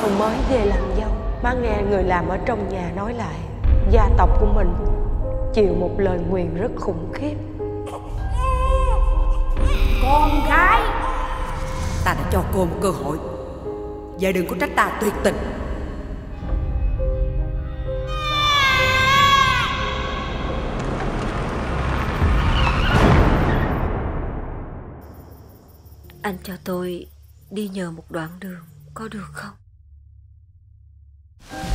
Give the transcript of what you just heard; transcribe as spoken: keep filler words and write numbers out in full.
Tôi mới về làm dâu, má nghe người làm ở trong nhà nói lại gia tộc của mình chịu một lời nguyền rất khủng khiếp. Con gái, ta đã cho cô một cơ hội, giờ đừng có trách ta tuyệt tình. Anh cho tôi đi nhờ một đoạn đường có được không?